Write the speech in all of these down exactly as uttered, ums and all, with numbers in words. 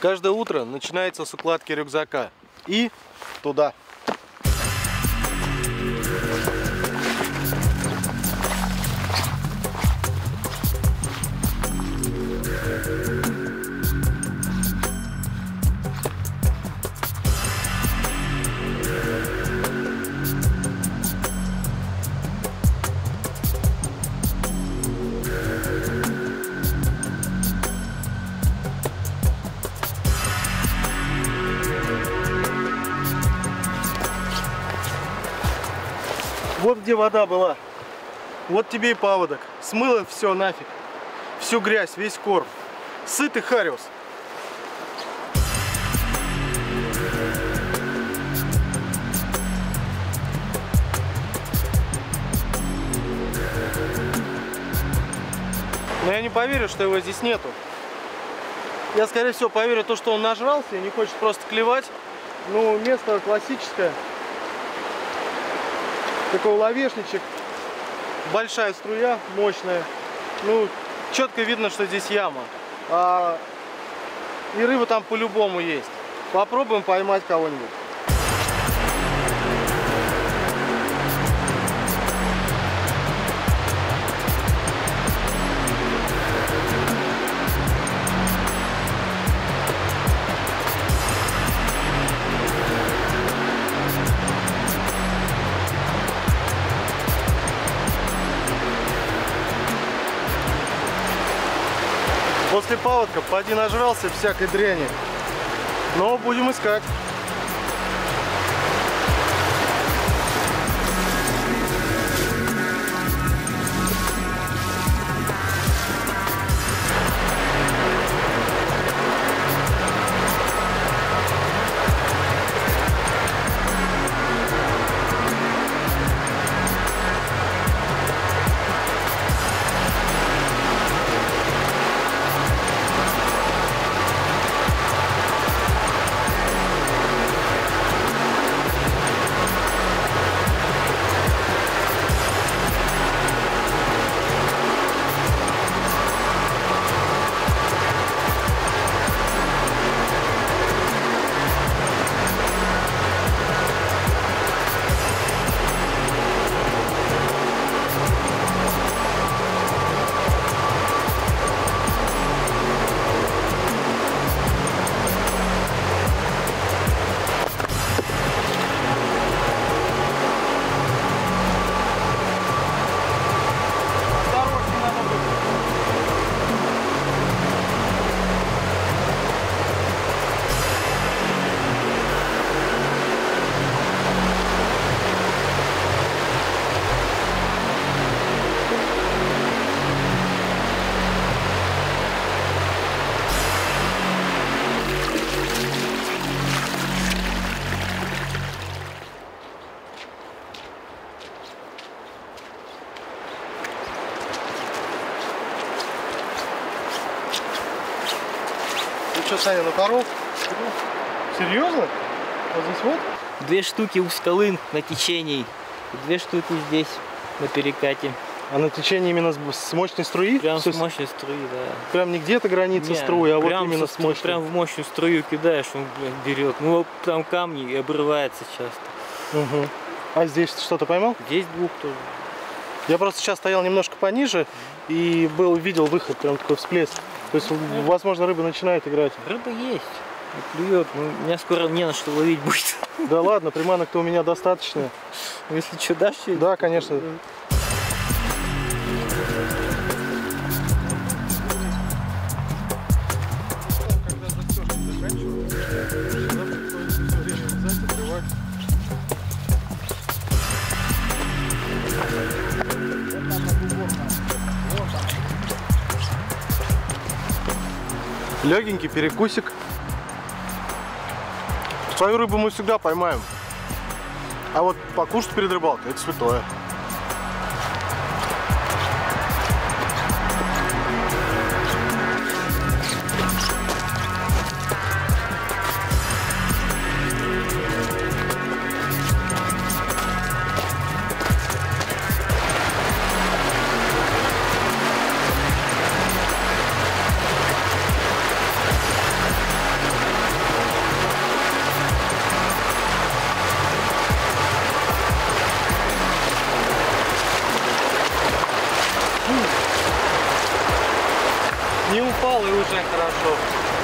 Каждое утро начинается с укладки рюкзака. И туда. Вот где вода была. Вот тебе и паводок. Смыло все нафиг. Всю грязь, весь корм. Сытый хариус. Но я не поверю, что его здесь нету. Я, скорее всего, поверю в то, что он нажрался и не хочет просто клевать. Ну, место классическое. Такой ловешничек, большая струя, мощная. Ну, четко видно, что здесь яма. А, и рыба там по-любому есть. Попробуем поймать кого-нибудь. После паводка поди нажрался всякой дряни. Но будем искать. Что, Саня, на коров? Серьезно? Вот здесь вот? Две штуки у скалы на течении, две штуки здесь на перекате. А на течении именно с мощной струи? Прям Все с мощной струи, да. Прям не где-то граница Не, струи, а вот именно со, с мощной. Прям в мощную струю кидаешь, он берет. Ну вот там камни и обрывается часто. Угу. А здесь что-то поймал? Здесь двух тоже. Я просто сейчас стоял немножко пониже и был, видел выход, прям такой всплеск. То есть, возможно, рыба начинает играть. Рыба есть, и клюет. Ну, меня скоро не на что ловить будет. Да ладно, приманок-то у меня достаточно. Если что, дашь? Да, конечно. Легенький перекусик. Свою рыбу мы всегда поймаем. А вот покушать перед рыбалкой — это святое. Не упал и уже хорошо.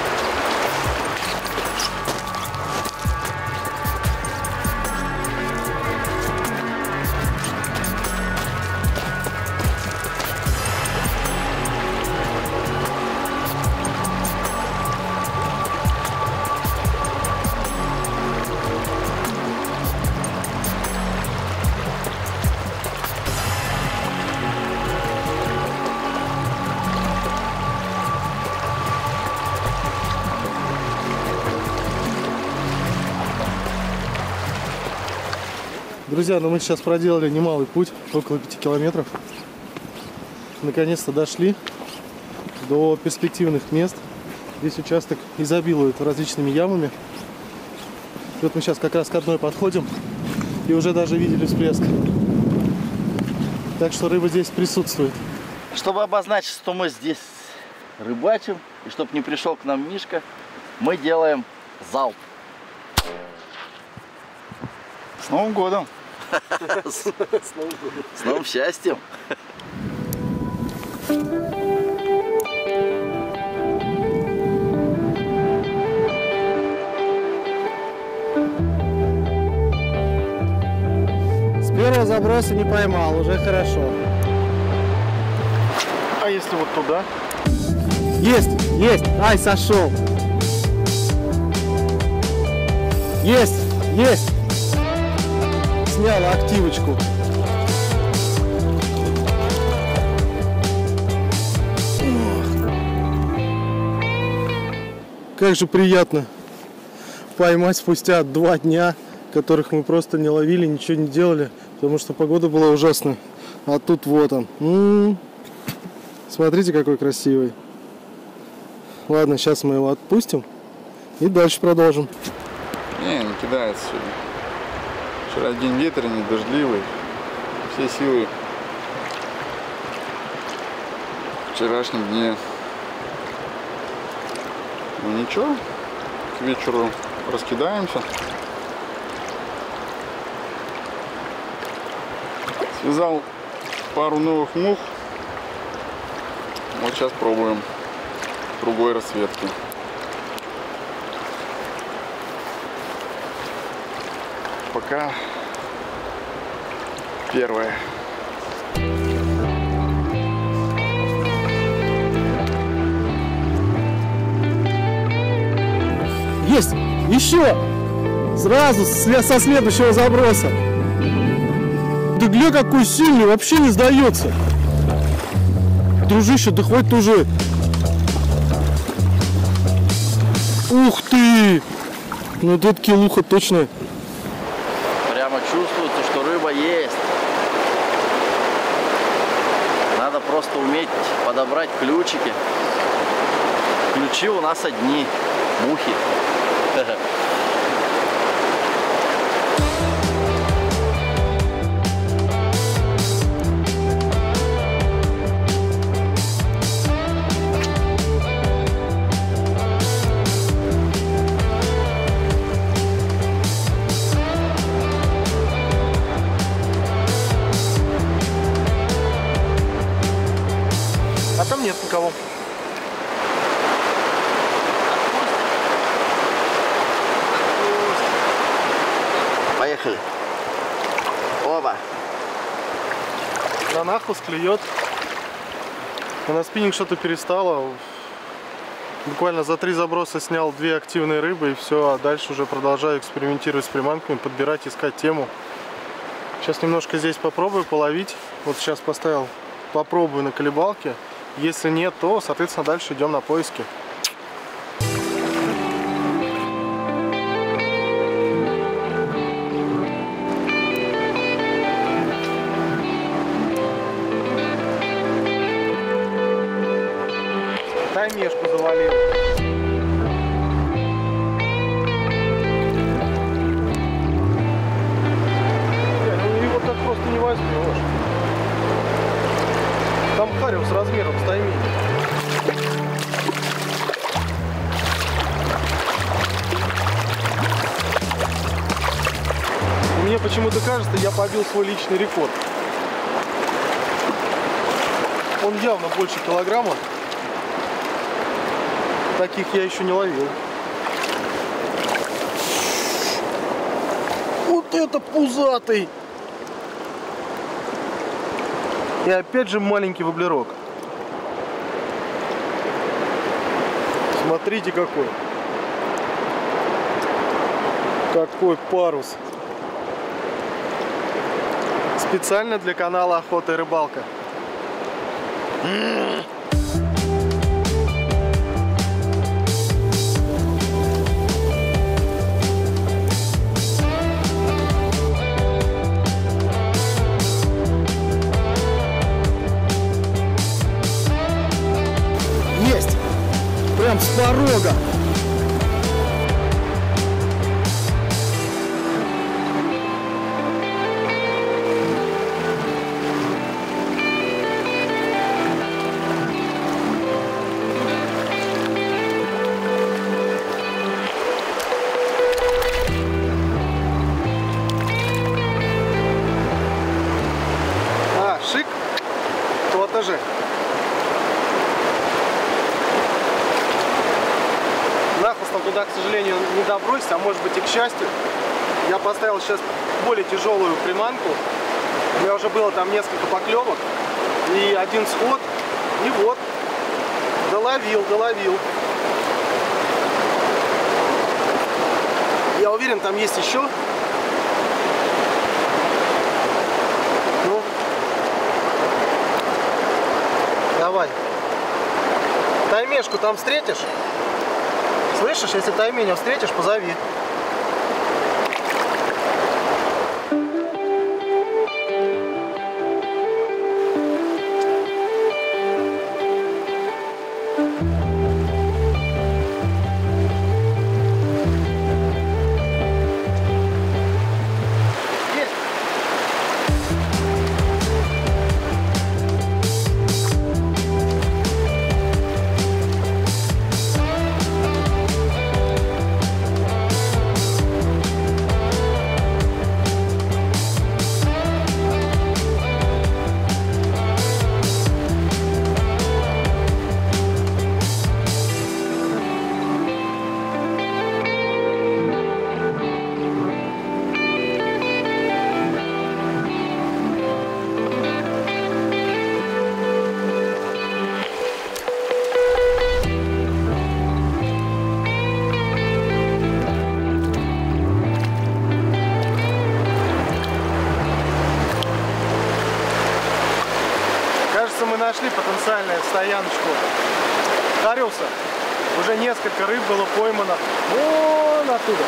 Друзья, ну мы сейчас проделали немалый путь, около пяти километров. Наконец-то дошли до перспективных мест. Здесь участок изобилует различными ямами. И вот мы сейчас как раз к одной подходим и уже даже видели всплеск. Так что рыба здесь присутствует. Чтобы обозначить, что мы здесь рыбачим, и чтобы не пришел к нам Мишка, мы делаем залп. С Новым годом! С новым счастьем! С первого заброса не поймал, уже хорошо. А если вот туда? Есть, есть! Ай, сошел! Есть, есть! Сняла активочку. Как же приятно поймать спустя два дня, которых мы просто не ловили, ничего не делали, потому что погода была ужасная. А тут вот он. М-м-м. Смотрите, какой красивый. Ладно, сейчас мы его отпустим и дальше продолжим. Не, не кидается сегодня. Вчера день ветреный, дождливый. Все силы в вчерашнем дне. Ну ничего, к вечеру раскидаемся. Связал пару новых мух. Вот сейчас пробуем другой расцветки. Пока первое. Есть! Еще! Сразу со следующего заброса. Да гля, какой сильный, вообще не сдается. Дружище, да хватит уже. Ух ты! Ну вот это килуха точно. Прямо чувствуется, что рыба есть. Надо просто уметь подобрать ключики. Ключи у нас одни. Мухи. А там нет никого. Поехали. Оба. На нахуст клюет. А на спиннинг что-то перестало. Буквально за три заброса снял две активные рыбы и все. А дальше уже продолжаю экспериментировать с приманками, подбирать, искать тему. Сейчас немножко здесь попробую половить. Вот сейчас поставил, попробую на колебалке. Если нет, то, соответственно, дальше идем на поиски. Таймешку завалил. Ну его так просто не возьмешь. Там харев с размером с таймени. Мне почему-то кажется, я побил свой личный рекорд. Он явно больше килограмма. Таких я еще не ловил. Вот это пузатый! И опять же маленький воблерок. Смотрите какой. Какой парус. Специально для канала Охота и Рыбалка. Есть! Прям с порога! Же. Нахлыстом туда, к сожалению, не добросить, а может быть и к счастью. Я поставил сейчас более тяжелую приманку. У меня уже было там несколько поклевок. И один сход. И вот. Доловил, доловил. Я уверен, там есть еще. Ну. Давай. Таймешку там встретишь? Слышишь, если тайменя встретишь, позови. Мы нашли потенциальную стояночку Хариуса. Уже несколько рыб было поймано вон оттуда.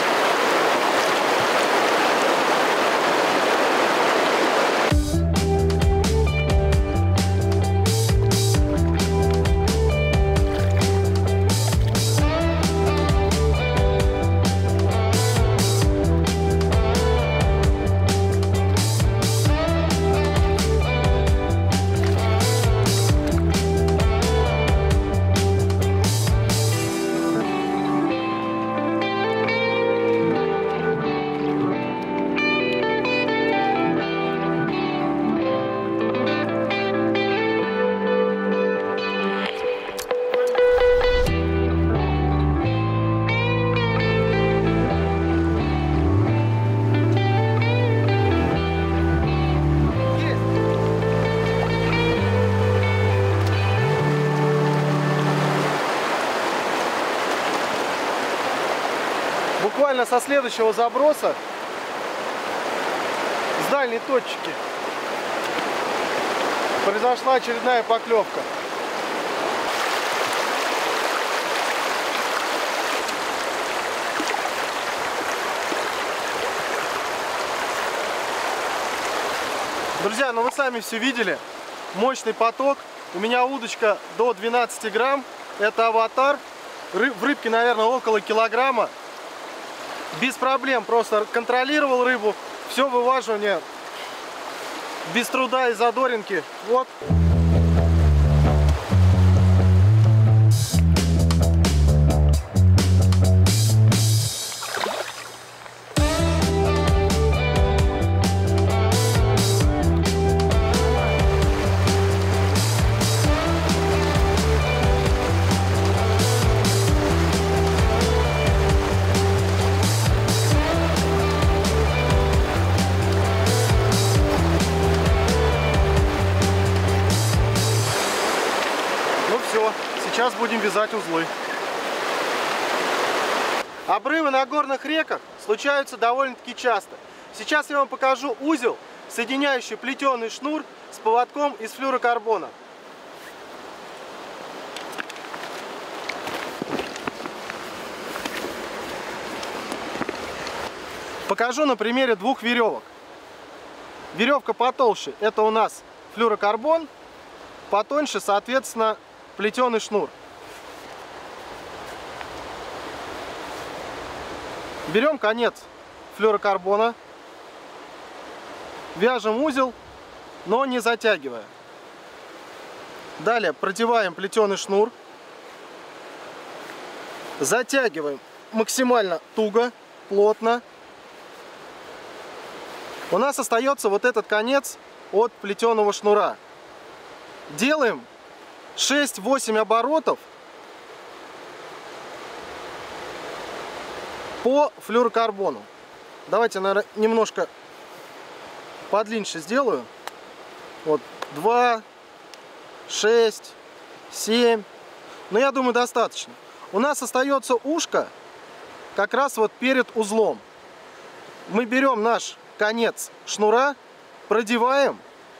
Буквально со следующего заброса, с дальней точки, произошла очередная поклевка. Друзья, ну вы сами все видели, мощный поток. У меня удочка до двенадцати грамм, это аватар, в рыбке, наверное, около килограмма. Без проблем, просто контролировал рыбу, все вываживание без труда и задоринки. Вот. все. Сейчас будем вязать узлы. Обрывы на горных реках случаются довольно-таки часто. Сейчас я вам покажу узел, соединяющий плетеный шнур с поводком из флюрокарбона. Покажу на примере двух веревок. Веревка потолще — это у нас флюрокарбон, потоньше, соответственно, плетеный шнур. Берем конец флюрокарбона, вяжем узел, но не затягивая. Далее продеваем плетеный шнур, затягиваем максимально туго, плотно. У нас остается вот этот конец от плетеного шнура. Делаем шесть-восемь оборотов по флюрокарбону. Давайте, наверное, немножко подлиннее сделаю. Вот, два, шесть, семь. Но я думаю, достаточно. У нас остается ушко как раз вот перед узлом. Мы берем наш конец шнура, продеваем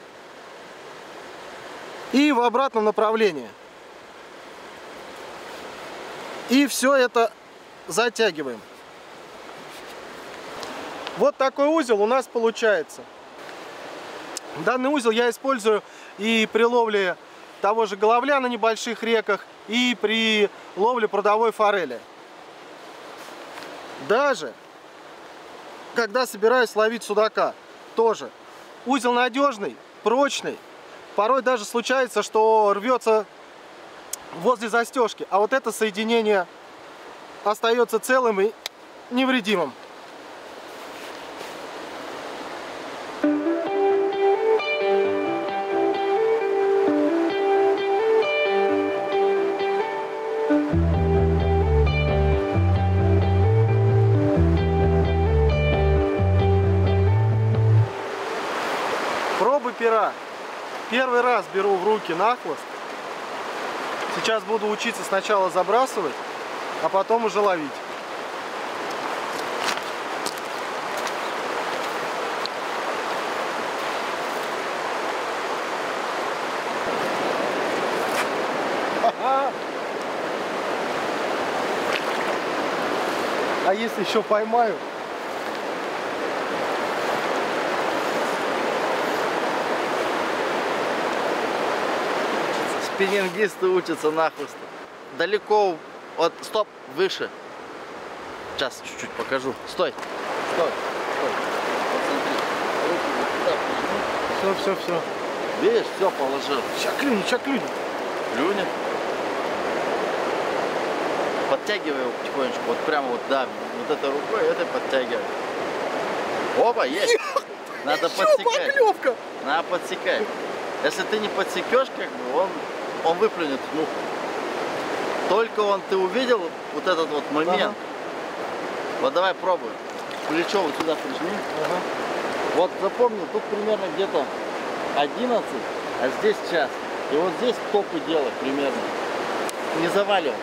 и в обратном направлении. И все это затягиваем. Вот такой узел у нас получается. Данный узел я использую и при ловле того же головля на небольших реках, и при ловле прудовой форели. Даже когда собираюсь ловить судака, тоже. Узел надежный, прочный. Порой даже случается, что рвется возле застежки, а вот это соединение остается целым и невредимым. Пробы пера. Первый раз беру в руки нахлыст. Сейчас буду учиться сначала забрасывать, а потом уже ловить. А если еще поймаю? Спиннингисты учатся нахлысту. Далеко, вот, стоп, выше. Сейчас чуть-чуть покажу. Стой, стой, стой. Вот смотри, руку вот Все, сюда прижми. все, все. Видишь, все положил. Сейчас клюнет, сейчас клюнет. Клюнет. Подтягивай его потихонечку. Вот прямо вот, да, вот этой рукой, этой подтягивай. Оба, есть. Надо подсекать. Поклевка! Надо подсекать. Если ты не подсекешь, как бы, он, он выплюнет в муху. Только он, ты увидел вот этот вот момент. Ага. Вот давай пробуй. Плечо вот сюда прижми. Ага. Вот запомнил, тут примерно где-то одиннадцать, а здесь час. И вот здесь топы делай примерно. Не заваливай.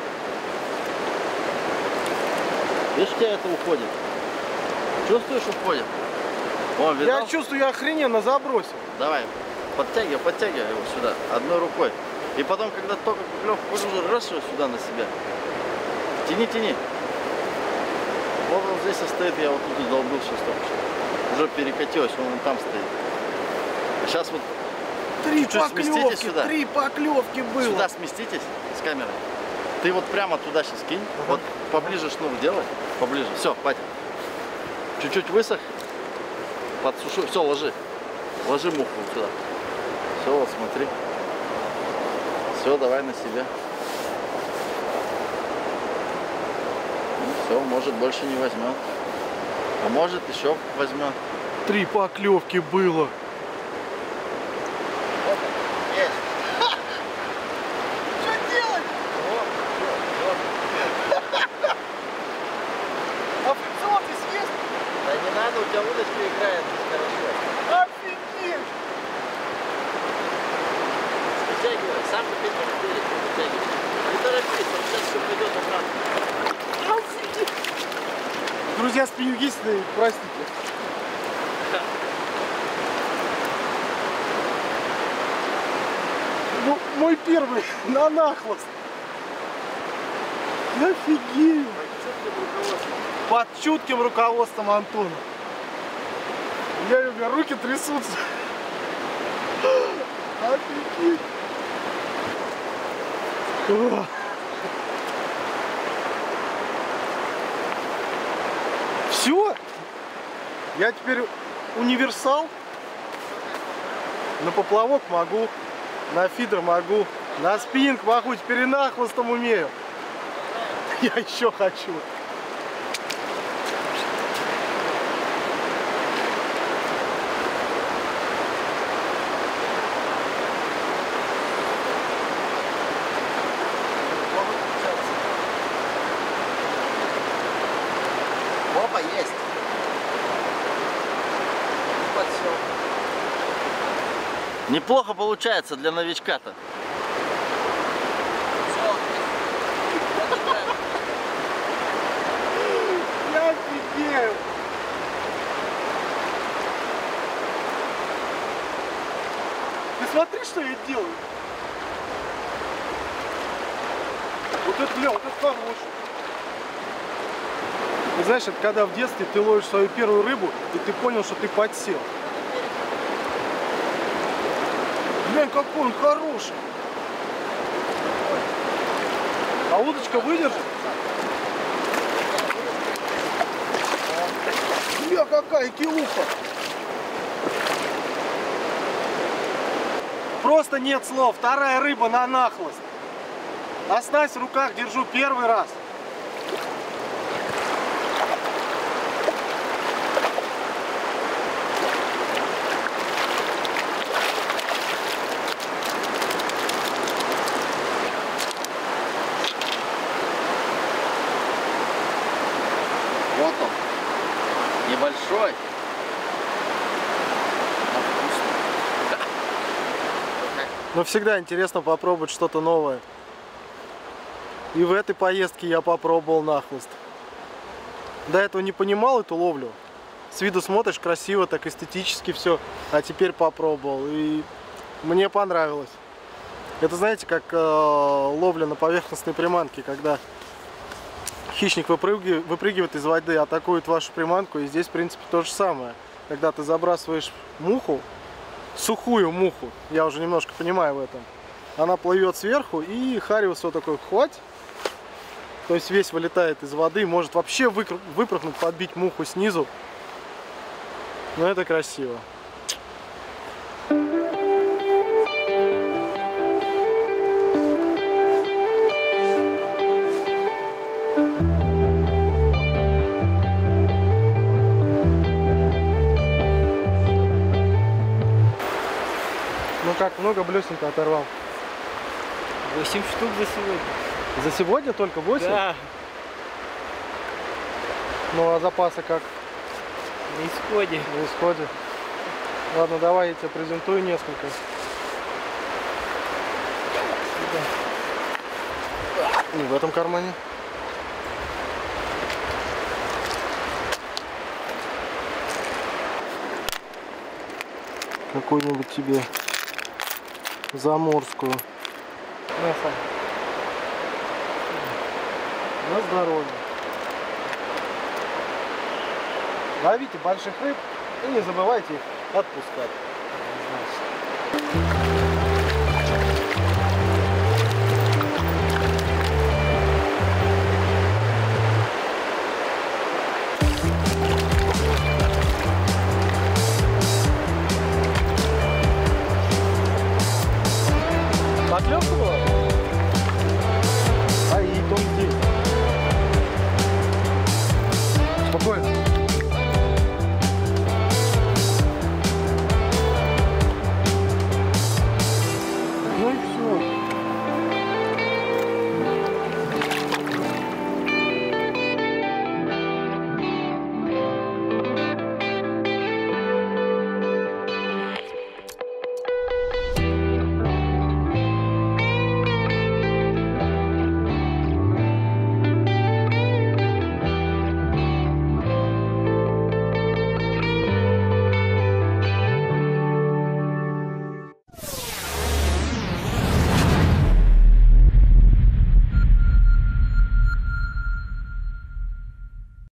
Видишь, у тебя это уходит. Чувствуешь, уходит? О, я чувствую, я охрененно забросил. Давай, подтягивай, подтягивай его сюда, одной рукой. И потом, когда только поклевку уже раз его сюда на себя. Тяни, тяни. Вот он здесь стоит, я вот тут долбил сейчас только что. Уже перекатилось, он вон там стоит. А сейчас вот три чуть-чуть сместитесь сюда. Три поклевки было. Сюда сместитесь с камерой. Ты вот прямо туда сейчас кинь. Ага. Вот поближе шнур делай. Поближе. Все, хватит. Чуть-чуть высох. Подсушу. Все, ложи. Ложи муху вот сюда. Все, вот смотри. Все, давай на себя. Все, может, больше не возьмет. А может, еще возьмет. Три поклевки было. Вот, есть. Что делать? Вот, вот, вот. А фрикцион здесь есть? Да не надо, у тебя удочка играет хорошо. Офигеть! Вытягивай, сам теперь вытягивай. Я спиннингист, простите. Ну, мой первый на нахлост. Офигеть. Под чутким руководством Антона. Я люблю, руки трясутся. Офигеть. О. Все. Я теперь универсал. На поплавок могу, на фидер могу, на спиннинг могу, теперь и нахлостом умею. Я еще хочу. Опа, есть. Подсел. Неплохо получается для новичка-то. Я офигею. Ты смотри, что я делаю. Вот это, бля, вот это хороший. Ты знаешь, это когда в детстве ты ловишь свою первую рыбу, и ты понял, что ты подсел. Блин, какой он хороший. А удочка выдержит? Бля, какая килуха. Просто нет слов. Вторая рыба на нахлост. А снасть в руках держу первый раз. Вот он. Небольшой. Но всегда интересно попробовать что-то новое. И в этой поездке я попробовал нахлост. До этого не понимал эту ловлю. С виду смотришь красиво, так эстетически все. А теперь попробовал. И мне понравилось. Это, знаете, как э, ловля на поверхностной приманке, когда хищник выпрыгивает, выпрыгивает из воды, атакует вашу приманку. И здесь, в принципе, то же самое. Когда ты забрасываешь муху, сухую муху, я уже немножко понимаю в этом, она плывет сверху, и Хариус вот такой хвать, то есть весь вылетает из воды, может вообще выпрыгнуть, подбить муху снизу. Но это красиво. Ну как, много блесен-то оторвал? восемь штук за сегодня. За сегодня только восемь? Да, Ну а запасы как? на исходе. На исходе. Ладно, давай я тебе презентую несколько. Не в этом кармане. Какую-нибудь тебе заморскую. На, Сань. На здоровье. Ловите больших рыб и не забывайте их отпускать.